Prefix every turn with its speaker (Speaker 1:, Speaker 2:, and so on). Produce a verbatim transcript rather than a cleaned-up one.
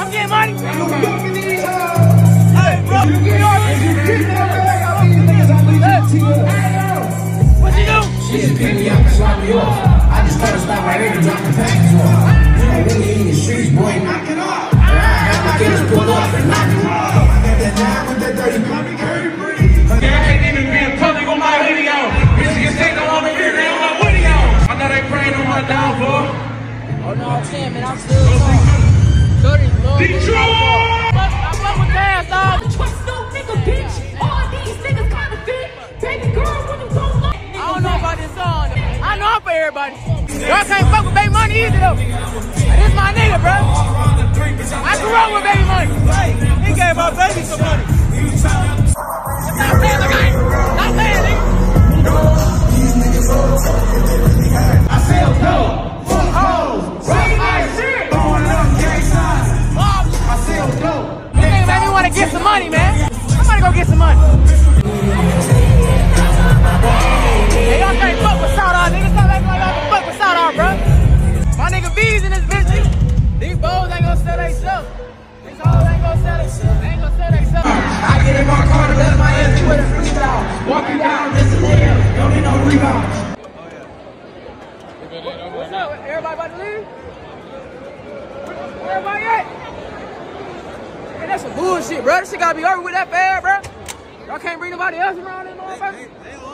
Speaker 1: I'm getting money.
Speaker 2: Hey, bro. You get that bag out these niggas, I leave that to you.
Speaker 1: What you do?
Speaker 2: She just picked me up and slapped me off. I just thought to stop right here and drop the package off. You know, really in the streets, boy, knock it off. I get us pulled up and knock it off. I got that nine with that dirty puppy curry breeze.
Speaker 3: I can't even be in public on my hoodie out. Michigan State don't want me here, they on my hoodie out. I know they praying on my downfall.
Speaker 1: Oh no, I'm saying, man, I'm still sorry.
Speaker 3: Detroit!
Speaker 1: I fuck with gas, dog.
Speaker 4: Trust no nigga, bitch. All these niggas kind of fit. Baby girl, when you don't like.
Speaker 1: I don't know about this song. I know I'm for everybody. Y'all can't fuck with Baby Money either, though. This my nigga, bro. I grew up with Baby Money.
Speaker 2: He gave my baby some money.
Speaker 1: Stop playing the game. Stop playing, nigga.
Speaker 2: I sell dope, fuck hoes, right like shit. Throwing up gang signs. I sell dope.
Speaker 1: You think man, you want to get some money, man? Somebody go get some money. Hey, y'all can't fuck with South, nigga. Stop acting like y'all can fuck with South, bro. My nigga V's in this bitch, nigga. These bows ain't gonna sell they stuff. These hoes ain't gonna sell they stuff. They ain't gonna sell they stuff.
Speaker 2: I get in my car to let my ass with a freestyle. Walking down, this is it. Don't need no rebound.
Speaker 1: What's up? Everybody about to leave? Where everybody at? Man, that's some bullshit, bro. This shit gotta be over with that fast, bro. Y'all can't bring nobody else around this motherfucker.